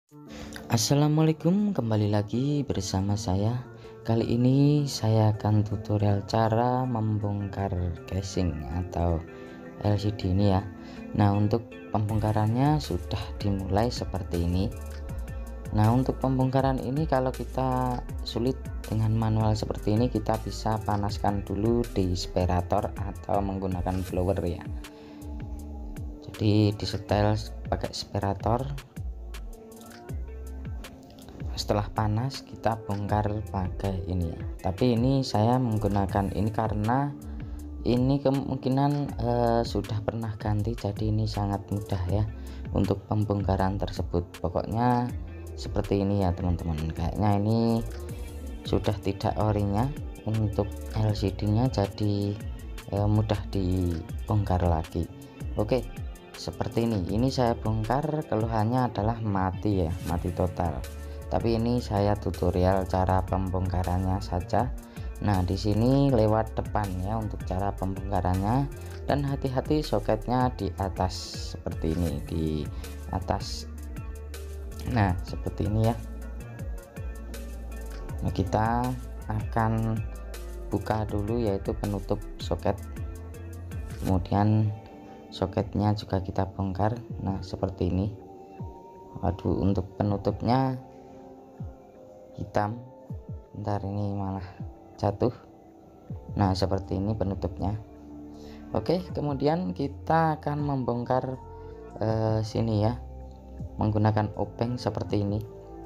Assalamualaikum, kembali lagi bersama saya. Kali ini saya akan tutorial cara membongkar casing atau LCD ini ya. Nah, untuk pembongkarannya sudah dimulai seperti ini. Nah, untuk pembongkaran ini kalau kita sulit dengan manual seperti ini, kita bisa panaskan dulu di separator atau menggunakan blower ya. Jadi disetel pakai separator. Setelah panas kita bongkar pakai ini ya, tapi ini saya menggunakan ini karena ini kemungkinan sudah pernah ganti, jadi ini sangat mudah ya untuk pembongkaran tersebut. Pokoknya seperti ini ya teman-teman, kayaknya ini sudah tidak orinya untuk LCD nya, jadi mudah dibongkar lagi. Oke, seperti ini saya bongkar, keluhannya adalah mati ya, mati total. Tapi ini saya tutorial cara pembongkarannya saja. Nah, di sini lewat depan ya untuk cara pembongkarannya, dan hati-hati soketnya di atas seperti ini, di atas. Nah, seperti ini ya. Nah, kita akan buka dulu yaitu penutup soket. Kemudian soketnya juga kita bongkar. Nah, seperti ini. Waduh, untuk penutupnya hitam, ntar ini malah jatuh. Nah, seperti ini penutupnya. Oke, kemudian kita akan membongkar sini ya menggunakan obeng seperti ini.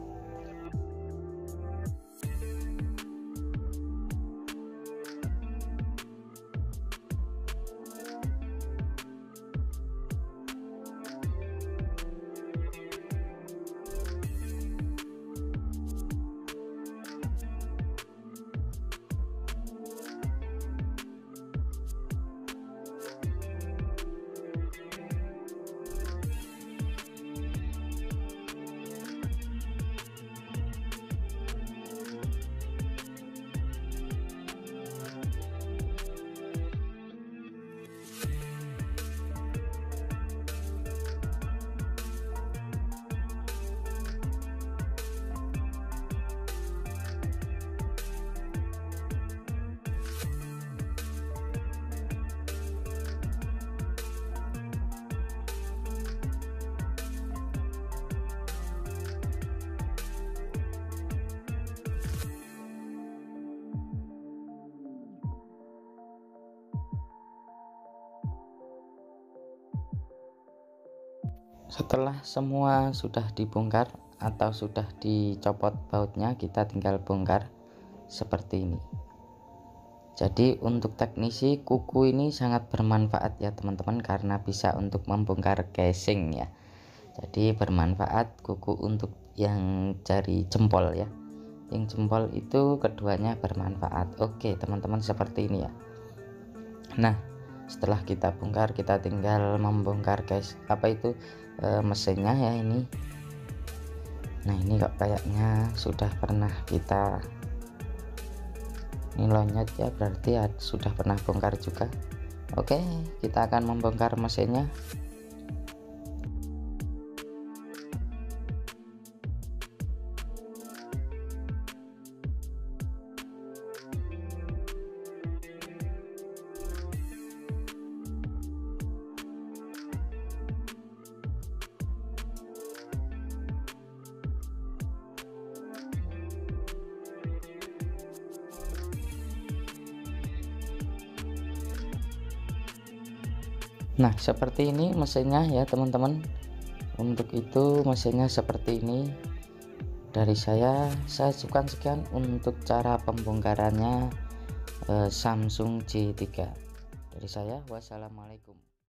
Setelah semua sudah dibongkar atau sudah dicopot bautnya, kita tinggal bongkar seperti ini. Jadi untuk teknisi, kuku ini sangat bermanfaat ya teman-teman, karena bisa untuk membongkar casing ya. Jadi bermanfaat kuku untuk yang jari jempol ya, yang jempol itu keduanya bermanfaat. Oke teman-teman, seperti ini ya. Nah, setelah kita bongkar, kita tinggal membongkar mesinnya ya ini. Nah, ini kok kayaknya sudah pernah kita ini lonyot ya, berarti ya sudah pernah bongkar juga. Oke, kita akan membongkar mesinnya. Nah, seperti ini mesinnya ya teman-teman. Untuk itu mesinnya seperti ini. Dari saya cukupkan sekian untuk cara pembongkarannya Samsung J3. Dari saya, wassalamualaikum.